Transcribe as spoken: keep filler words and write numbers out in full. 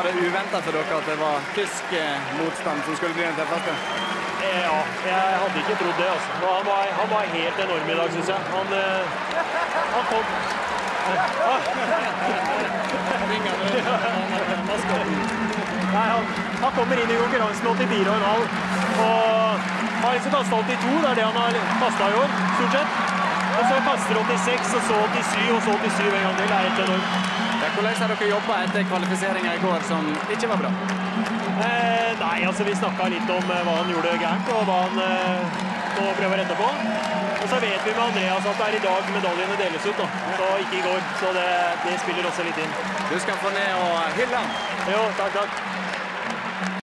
Var det uventet for dere at det var tysk motstand som skulle bli den tøffeste? Ja, jeg hadde ikke trodd det, altså. Han var, han var helt enorm i dag, synes jeg. Han, han kom... Nei, han, han kommer inn i konkurransen med åttifire komma fem, og han har liksom kastet åttito, det er det han har kastet i år, stort sett. Og så kaster åttiseks, og så åttisju, og så åttisju en gang til. Det er helt enormt. Ja, hvordan har dere jobbet etter kvalifiseringen i går som ikke var bra? Eh, nei, altså vi snakket litt om hva han gjorde gærent, og hva han eh, må prøve å rette på. Og så vet vi med Andreas at det er i dag medaljene deles ut, da. Så ikke i går, så det, det spiller også litt inn. Du skal få ned og hylle han. Jo, takk, takk.